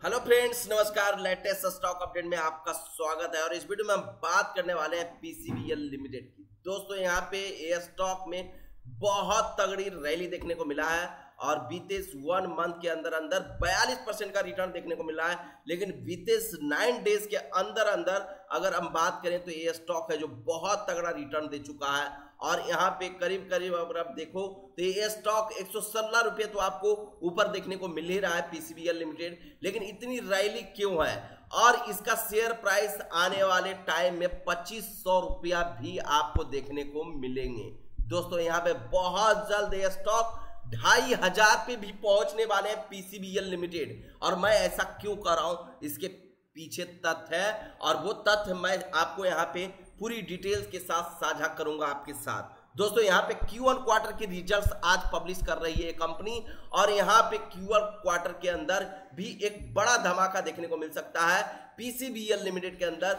Hello friends, नमस्कार। Latest stock update में आपका स्वागत है और इस वीडियो में हम बात करने वाले हैं पीसीबीएल लिमिटेड की। दोस्तों यहाँ पे ये स्टॉक में बहुत तगड़ी रैली देखने को मिला है और बीते 1 मंथ के अंदर अंदर 42% का रिटर्न देखने को मिला है। लेकिन बीते 9 डेज के अंदर अंदर अगर हम बात करें तो ये स्टॉक है जो बहुत तगड़ा रिटर्न दे चुका है और यहाँ पे करीब करीब अगर आप देखो तो ये स्टॉक 116 रुपये तो आपको ऊपर देखने को मिल ही रहा है पीसीबीएल लिमिटेड। लेकिन इतनी रैली क्यों है और इसका शेयर प्राइस आने वाले टाइम में 2500 रुपया भी आपको देखने को मिलेंगे। दोस्तों यहाँ पे बहुत जल्द ये स्टॉक 2500 पे भी पहुंचने वाले हैं पीसीबीएल लिमिटेड। और मैं ऐसा क्यों कर रहा हूं, इसके पीछे तथ्य है और वो तथ्य मैं आपको यहाँ पे पूरी डिटेल्स के साथ साझा करूंगा आपके साथ। दोस्तों यहाँ पे Q1 क्वार्टर के रिजल्ट्स आज पब्लिश कर रही है कंपनी और यहाँ पे Q1 क्वार्टर के अंदर भी एक बड़ा धमाका देखने को मिल सकता है। पीसीबीएल लिमिटेड के अंदर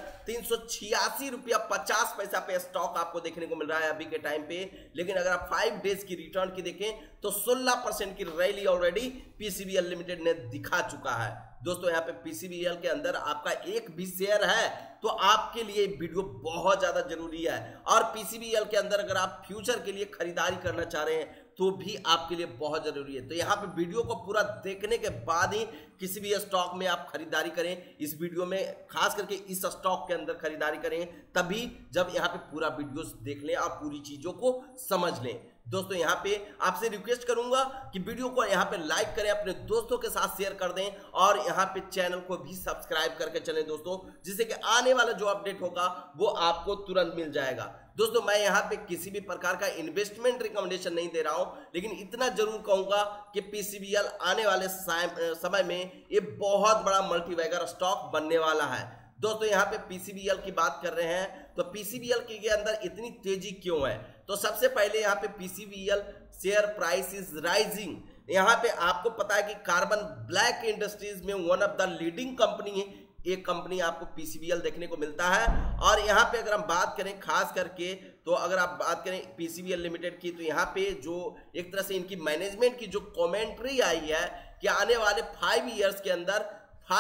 386 रुपया 50 पैसा पे स्टॉक आपको देखने को मिल रहा है अभी के टाइम पे। लेकिन अगर आप 5 डेज की रिटर्न की देखें तो 16% की रैली ऑलरेडी पीसीबीएल लिमिटेड ने दिखा चुका है। दोस्तों यहाँ पे पीसीबीएल के अंदर आपका एक भी शेयर है तो आपके लिए वीडियो बहुत ज्यादा जरूरी है। और पीसीबीएल के अंदर अगर आप फ्यूचर के लिए खरीदारी करना चाह रहे हैं तो भी आपके लिए बहुत जरूरी है। तो यहाँ पे वीडियो को पूरा देखने के बाद ही किसी भी स्टॉक में आप खरीदारी करें। इस वीडियो में खास करके इस स्टॉक के अंदर खरीदारी करें तभी जब यहाँ पे पूरा वीडियो देख लें, आप पूरी चीजों को समझ लें। दोस्तों यहाँ पे आपसे रिक्वेस्ट करूंगा कि वीडियो को यहाँ पे लाइक करें, अपने दोस्तों के साथ शेयर कर दें और यहाँ पे चैनल को भी सब्सक्राइब करके चलें दोस्तों, जिससे कि आने वाला जो अपडेट होगा वो आपको तुरंत मिल जाएगा। दोस्तों मैं यहाँ पे किसी भी प्रकार का इन्वेस्टमेंट रिकमेंडेशन नहीं दे रहा हूं, लेकिन इतना जरूर कहूंगा कि पीसीबीएल आने वाले समय में ये बहुत बड़ा मल्टीबैगर स्टॉक बनने वाला है। दोस्तों यहाँ पे पीसीबीएल की बात कर रहे हैं तो पीसीबीएल के अंदर इतनी तेजी क्यों है? तो सबसे पहले यहाँ पे PCBL share price is rising. यहाँ पे आपको पता है कि कार्बन ब्लैक इंडस्ट्रीज में one of the leading company है, एक कंपनी आपको पीसीबीएल देखने को मिलता है। और यहाँ पे अगर हम बात करें खास करके तो अगर आप बात करें पीसीबीएल लिमिटेड की तो यहाँ पे जो एक तरह से इनकी मैनेजमेंट की जो कमेंट्री आई है कि आने वाले 5 ईयर्स के अंदर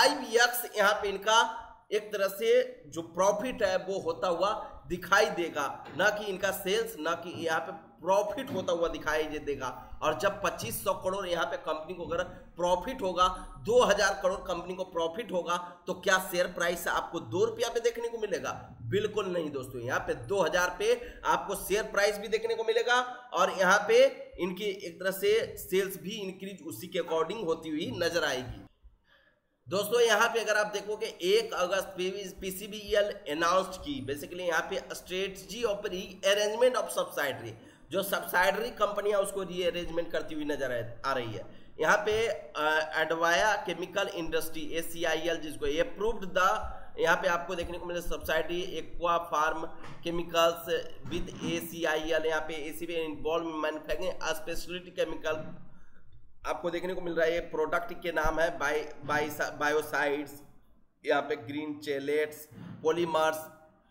5x यहाँ पे इनका एक तरह से जो प्रॉफिट है वो होता हुआ दिखाई देगा, ना कि इनका सेल्स, ना कि यहाँ पे प्रॉफिट होता हुआ दिखाई देगा। और जब 2500 करोड़ यहाँ पे कंपनी को अगर प्रॉफिट होगा, 2000 करोड़ कंपनी को प्रॉफिट होगा तो क्या शेयर प्राइस आपको 2 रुपया पे देखने को मिलेगा? बिल्कुल नहीं दोस्तों, यहाँ पे 2000 पे आपको शेयर प्राइस भी देखने को मिलेगा और यहाँ पे इनकी एक तरह से सेल्स भी इंक्रीज उसी के अकॉर्डिंग होती हुई नजर आएगी। दोस्तों यहाँ पे अगर आप देखोगे 1 अगस्त पीसीबीएल अनाउंस्ड की बेसिकली यहाँ पे strategy of rearrangement of subsidiary, जो सब्सिडरी कंपनियां उसको रीअरेंजमेंट करती हुई नजर आ रही है। यहाँ पे एडवाया केमिकल इंडस्ट्री ACIL जिसको अप्रूव्ड द यहाँ पे आपको देखने को मिले subsidiary aqua farm chemicals with ACIL, यहाँ पे ACIL involve manufacturing speciality chemical आपको देखने को मिल रहा है। ये प्रोडक्ट के नाम है बायोसाइड्स, यहाँ पे ग्रीन चेलेट्स, पॉलीमर्स,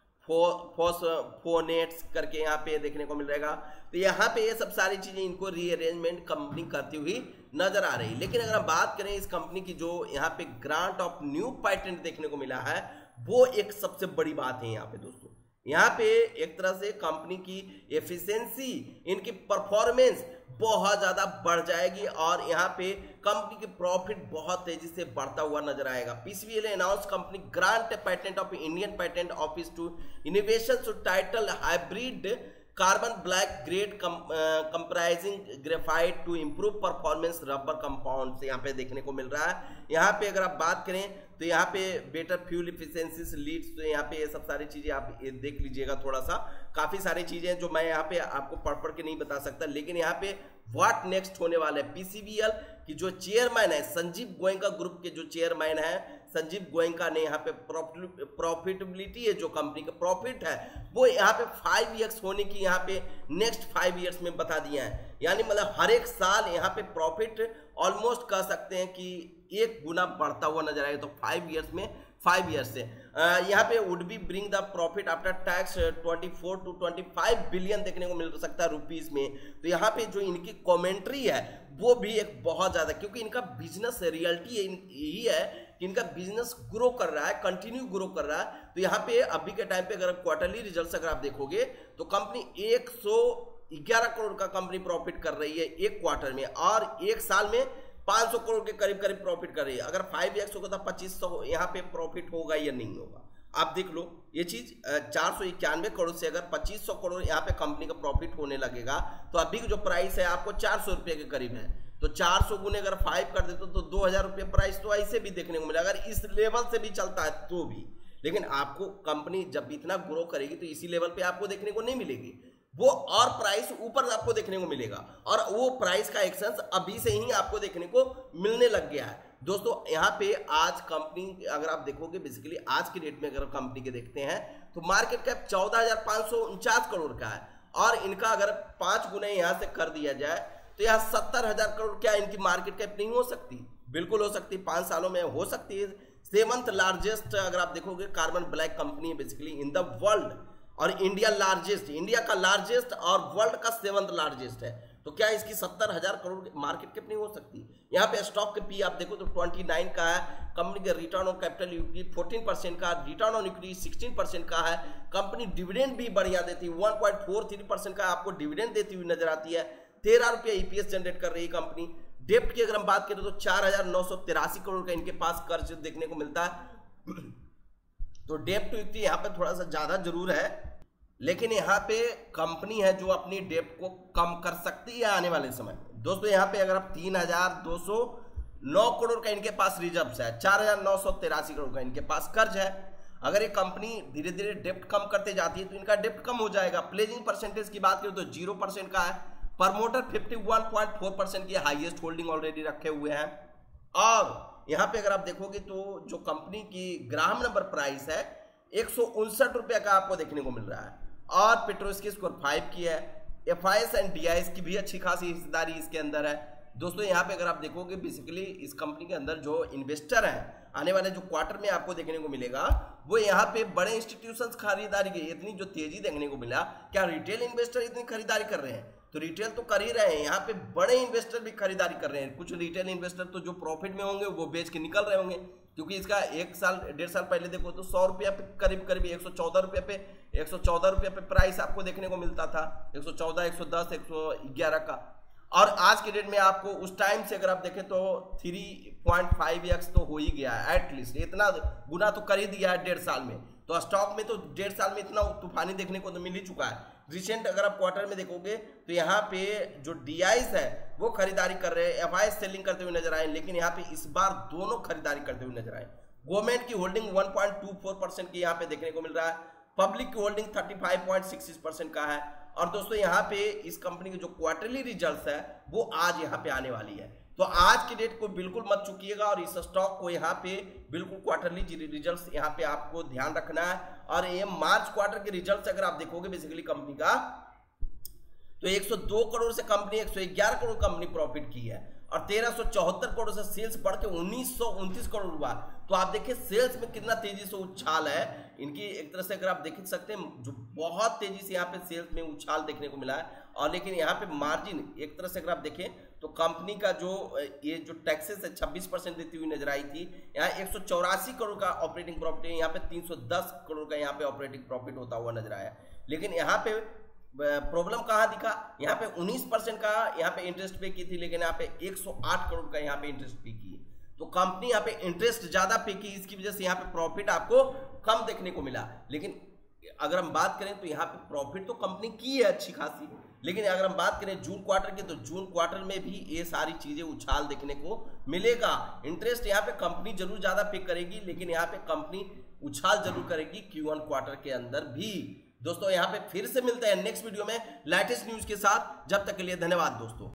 फोनेट्स करके यहाँ पे देखने को मिल रहेगा। तो यहाँ पे ये सब सारी चीजें इनको रीअरेंजमेंट कंपनी करती हुई नजर आ रही है। लेकिन अगर हम बात करें इस कंपनी की जो यहाँ पे ग्रांट ऑफ न्यू पेटेंट देखने को मिला है वो एक सबसे बड़ी बात है। यहाँ पे दोस्तों यहाँ पे एक तरह से कंपनी की एफिशिएंसी, इनकी परफॉर्मेंस बहुत ज्यादा बढ़ जाएगी और यहाँ पे कंपनी की प्रॉफिट बहुत तेजी से बढ़ता हुआ नजर आएगा। PCBL announce company grant patent of Indian patent office to innovation to title hybrid carbon black grade comprising graphite to improve performance rubber compound यहाँ पे देखने को मिल रहा है। यहाँ पे अगर आप बात करें तो यहाँ पे बेटर फ्यूल इफिशिएंसी लीड्स, तो यहाँ पे ये सब सारी चीजें आप देख लीजिएगा थोड़ा सा, काफी सारी चीजें जो मैं यहाँ पे आपको पढ़ के नहीं बता सकता। लेकिन यहाँ पे व्हाट नेक्स्ट होने वाला है, पीसीबीएल की जो चेयरमैन है संजीव गोयनका ग्रुप के जो चेयरमैन है संजीव गोयनका ने यहाँ पे प्रॉफिटेबिलिटी है जो कंपनी का प्रॉफिट है वो यहाँ पे 5x होने की यहाँ पे नेक्स्ट 5 ईयर्स में बता दिया है। यानी मतलब हर एक साल यहाँ पे प्रॉफिट ऑलमोस्ट कह सकते हैं कि 1 गुना बढ़ता हुआ नजर आएगा। तो 5 ईयर्स से यहाँ पे would be bring the profit after tax 24 to 25 billion देखने को मिल सकता है रुपीस में। तो यहाँ पे जो इनकी कमेंट्री है वो भी एक बहुत ज्यादा, क्योंकि इनका बिजनेस रियलिटी यही है कि इनका बिजनेस ग्रो कर रहा है, कंटिन्यू ग्रो कर रहा है। तो यहाँ पे अभी के टाइम पे अगर क्वार्टरली रिजल्ट्स अगर आप देखोगे तो कंपनी 111 करोड़ का कंपनी प्रॉफिट कर रही है एक क्वार्टर में, और एक साल में 500 करोड़ के करीब करीब प्रॉफिट कर रही है। अगर 5x होगा तो 2500 यहाँ पे प्रॉफिट होगा या नहीं होगा, आप देख लो ये चीज। 491 करोड़ से अगर 2500 करोड़ यहाँ पे कंपनी का प्रॉफिट होने लगेगा तो अभी जो प्राइस है आपको 400 रुपये के करीब है। तो 400 गुने अगर 5 कर देते तो 2000 रुपये प्राइस तो ऐसे भी देखने को मिलेगा, अगर इस लेवल से भी चलता है तो भी। लेकिन आपको कंपनी जब इतना ग्रो करेगी तो इसी लेवल पे आपको देखने को नहीं मिलेगी, वो और प्राइस ऊपर आपको देखने को मिलेगा, और वो प्राइस का एक्शंस अभी से ही आपको देखने को मिलने लग गया है। दोस्तों यहाँ पे आज कंपनी अगर आप देखोगे बेसिकली आज की डेट में अगर कंपनी के देखते हैं तो मार्केट कैप 14,549 करोड़ का है, और इनका अगर 5 गुने यहाँ से कर दिया जाए तो यहाँ 70,000 करोड़ क्या इनकी मार्केट कैप नहीं हो सकती? बिल्कुल हो सकती, 5 सालों में हो सकती है। 7th लार्जेस्ट अगर आप देखोगे कार्बन ब्लैक कंपनी है बेसिकली इन द वर्ल्ड, और इंडिया लार्जेस्ट, इंडिया का लार्जेस्ट और वर्ल्ड का 7th लार्जेस्ट है। तो क्या इसकी 70,000 करोड़ मार्केट कैप नहीं हो सकती? यहाँ पे स्टॉक के पी आप देखो तो 29 का है, कंपनी के रिटर्न ऑन कैपिटल इक्विटी 14% का, रिटर्न ऑन इक्विटी 16% का है। कंपनी डिविडेंड भी बढ़िया देती है, 1.43% का आपको डिविडेंड देती हुई नजर आती है। 13 रुपये ईपीएस जनरेट कर रही है कंपनी। डेप्ट की अगर हम बात करें तो 4,983 करोड़ का इनके पास कर्ज देखने को मिलता है। तो डेप्ट टू इक्विटी यहाँ पे थोड़ा सा ज्यादा जरूर है, लेकिन यहाँ पे कंपनी है जो अपनी डेप्ट को कम कर सकती है आने वाले समय। दोस्तों यहाँ पे अगर आप 3,209 करोड़ का इनके पास रिजर्व है, 4,983 करोड़ का इनके पास कर्ज है। अगर ये कंपनी धीरे धीरे डेप्ट कम करते जाती है तो इनका डेप्ट कम हो जाएगा। प्लेजिंग परसेंटेज की बात करें तो 0% का है। प्रमोटर 51.4% की हाईएस्ट होल्डिंग ऑलरेडी रखे हुए हैं। और यहाँ पे अगर आप देखोगे तो जो कंपनी की ग्राहम नंबर प्राइस है 159 रुपये का आपको देखने को मिल रहा है, और पेट्रोस की स्कोर 5 की है। एफआईएस एंड डीआईएस की भी अच्छी खासी हिस्सेदारी इसके अंदर है। दोस्तों यहाँ पे अगर आप देखोगे बेसिकली इस कंपनी के अंदर जो इन्वेस्टर हैं आने वाले जो क्वार्टर में आपको देखने को मिलेगा वो यहाँ पे बड़े इंस्टीट्यूशंस खरीदारी की इतनी जो तेजी देखने को मिला। क्या रिटेल इन्वेस्टर इतनी खरीदारी कर रहे हैं? तो रिटेल तो कर ही रहे हैं, यहाँ पे बड़े इन्वेस्टर भी खरीदारी कर रहे हैं। कुछ रिटेल इन्वेस्टर तो जो प्रॉफिट में होंगे वो बेच के निकल रहे होंगे, क्योंकि इसका 1 साल 1.5 साल पहले देखो तो 100 रुपया पे करीब करीब 114 रुपये पे प्राइस आपको देखने को मिलता था, 114, 110, 111 का। और आज के डेट में आपको उस टाइम से अगर आप देखें तो 3.5x तो हो ही गया है, एटलीस्ट इतना गुना तो कर ही दिया है 1.5 साल में। तो स्टॉक में तो 1.5 साल में इतना तूफानी देखने को तो मिल ही चुका है। रिसेंट अगर आप क्वार्टर में देखोगे तो यहाँ पे जो डीआईएस है वो खरीदारी कर रहे हैं, एफआईएस सेलिंग करते हुए नजर आए, लेकिन यहाँ पे इस बार दोनों खरीदारी करते हुए नजर आए। गवर्नमेंट की होल्डिंग 1.24% की यहाँ पे देखने को मिल रहा है, पब्लिक की होल्डिंग 35.66% का है। और दोस्तों यहाँ पे इस कंपनी के जो क्वार्टरली रिजल्ट्स है वो आज यहाँ पे आने वाली है, तो आज की डेट को बिल्कुल मत चुकिएगा, और इस स्टॉक को यहाँ पे बिल्कुल क्वार्टरली रिजल्ट्स यहाँ पे आपको ध्यान रखना है। और ये मार्च क्वार्टर के रिजल्ट्स अगर आप देखोगे बेसिकली कंपनी का तो 102 करोड़ से कंपनी 111 करोड़ कंपनी प्रॉफिट की है, और 1374 करोड़ से सेल्स बढ़ के 1929 करोड़ हुआ। तो आप देखिए सेल्स में कितना तेजी से उछाल है इनकी, एक तरह से अगर आप देख सकते हैं जो बहुत तेजी से यहाँ पे सेल्स में उछाल देखने को मिला है। और लेकिन यहाँ पे मार्जिन एक तरह से अगर आप देखें तो कंपनी का जो ये जो टैक्सेस है 26% देती हुई नजर आई थी। यहाँ 184 करोड़ का ऑपरेटिंग प्रॉफिट है, यहाँ पे 310 करोड़ का यहाँ पे ऑपरेटिंग प्रॉफिट होता हुआ नजर आया। लेकिन यहाँ पे प्रॉब्लम कहाँ दिखा, यहाँ पे 19% का यहाँ पे इंटरेस्ट पे की थी, लेकिन यहाँ पे 108 करोड़ का यहाँ पे इंटरेस्ट पे की। तो कंपनी यहाँ पे इंटरेस्ट ज्यादा पे की, इसकी वजह से यहाँ पे प्रॉफिट आपको कम देखने को मिला। लेकिन अगर हम बात करें तो यहाँ पे प्रॉफिट तो कंपनी की है अच्छी खासी, लेकिन अगर हम बात करें जून क्वार्टर की तो जून क्वार्टर में भी ये सारी चीजें उछाल देखने को मिलेगा। इंटरेस्ट यहाँ पे कंपनी जरूर ज्यादा पे करेगी, लेकिन यहाँ पे कंपनी उछाल जरूर करेगी Q1 क्वार्टर के अंदर भी। दोस्तों यहाँ पे फिर से मिलते हैं नेक्स्ट वीडियो में लेटेस्ट न्यूज के साथ, जब तक के लिए धन्यवाद दोस्तों।